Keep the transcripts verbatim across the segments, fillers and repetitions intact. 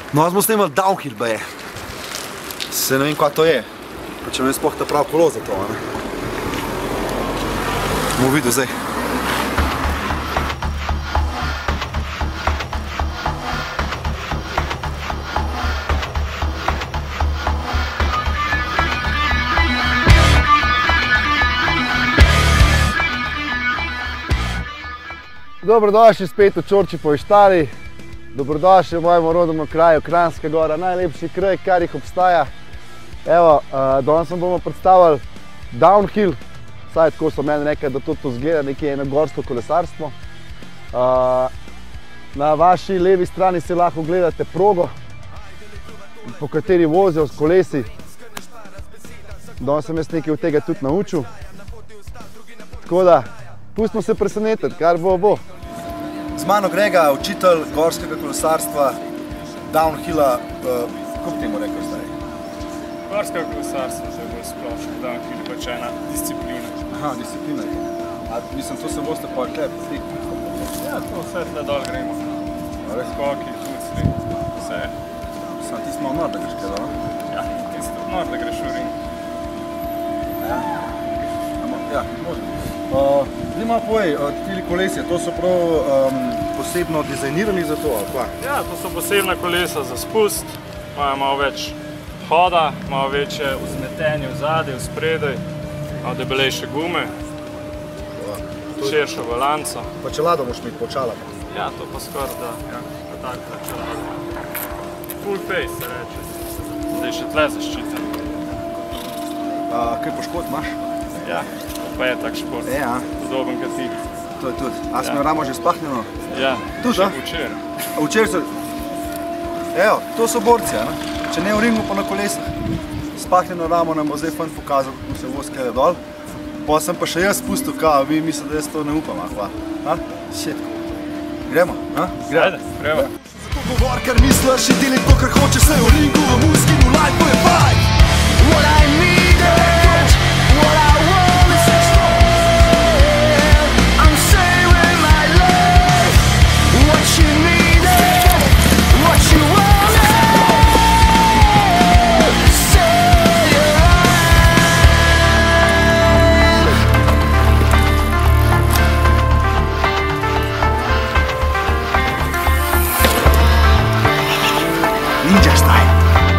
No, smo snimali downhill, baje. Se ne vem, kaj to je. Pa če ne sploh ta prav kolo za to, ne? Bomo videl zdaj. Dobrodošli spet v Čorčipovi štali. Dobrodošli v mojem rodnem kraju Kranjska Gora, najlepši kraj, kar jih obstaja. Evo, danes vam bomo predstavili downhill. Saj tako so meni rekli, da to zgleda nekje eno gorsko kolesarstvo. Na vaši levi strani si lahko gledate progo, po kateri vozijo s kolesi. Danes sem jaz nekaj od tega tudi naučil. Tako da, pustimo se presenetiti, kar bo bo. Z mano Grega, učitelj gorskega kolesarstva, downhilla, kako bi temu rekel zdaj? Gorskega kolesarstva, to je bolj splošno, downhill je pač ena disciplina. Aha, disciplina je. A mislim, to se boste pa tle potekli? Ja, to vse tle dol gremo. Skoki, tucli, vse. Sam ti smo v nor, da greš kaj, da? Ja, ti si v nor, da greš v ring. Ja, ja, možno. Zdaj malo povej, tili kolesje, to so prav posebno dizajnirani za to, ali pa? Ja, to so posebna kolesa za spust, imajo malo več hoda, malo večje vzmetenje v zadaj, v spredaj, malo debelejše gume, širšo balanco. Pa čelado moš imeti počala? Ja, to pa skoraj da, ja, pa takle čelado. Full face se reče, zdaj še tle zaščiten. Kaj poškod imaš? Ja. Pa je tak šport, podoben kot ti. To je tudi. A smo ramo že spahnjeno? Ja, še včeraj. A včeraj so... Evo, to so borci, ne? Če ne v ringu, pa na kolesah. Spahnjeno ramo nam bo zdaj fajn pokazal, kako se voz kele dol. Pa sem pa še jaz spustil, kao, vi mislite, da jaz to ne upam, ahva. Šetko. Gremo, ha? Ajde, gremo. Zato govor, kar misliš, in deli to, kar hočeš, se v ringu, v muski, v life, je fight! What I needed, what I want. Ninja style.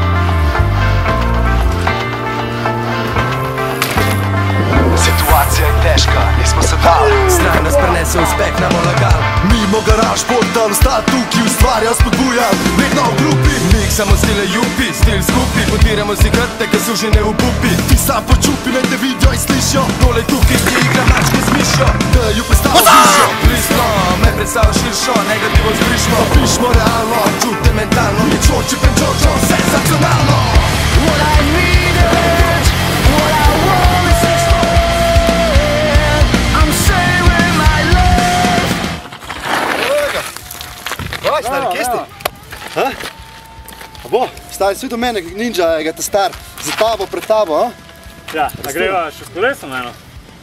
Situacija je težka, nismo se dali. Straj nas prenese uspeh, nam olagal. Mimo garaž, portal, ostal tukaj, ustvarja, spodbujam, vedno v grupi. Nik samo stile jupi, stil skupi. Potiramo si krte, ki so že ne v pupi. Ti sam počupi, ne te vidijo in slišijo. Tole tukaj ti igra mačke z mišjo. Da ju predstavo višjo. Blisno, me predstavo širšo, negativo zbrišmo. Pišmo realno, čute mentalno. Mi čoči penčočo, sensacionalno. What I needed, what I want is explode. I'm saving my love. Vaj, stari, kje si ti? Ha? A bo, stari, svi do mene, ninja, je ga ta star, za tabo, pred tabo, ha? Ja, a greva še s kolesom eno?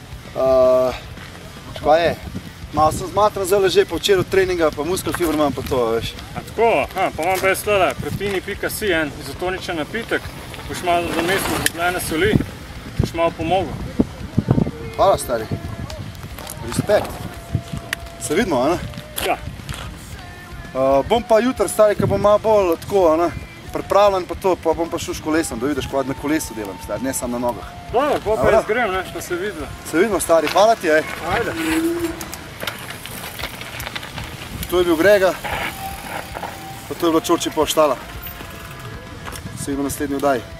Kaj je? Malo sem zmatran zdaj že po včeraj od treninga, pa muskel fiber imam pa to, veš. A tako, pa imam pa jaz tole, proteini pika si en izotoničen napitek, boš malo zamestno zgubljene soli, boš malo pomogel. Hvala, stari. Respekt. Se vidimo, a ne? Ja. Bom pa jutri, stari, ko bom malo bolj tako, a ne, pripravljen pa to, pa bom pa šel s kolesom, da vidiš, kaj na kolesu delam, stari, ne sam na nogah. Dobro, pa pa jaz grem, ne, što se vidimo. Se vidimo, stari, hvala ti, ej. Ajde. To je bil Grega, pa to je bilo Čorčipova štala. Se vidimo naslednji vdaji.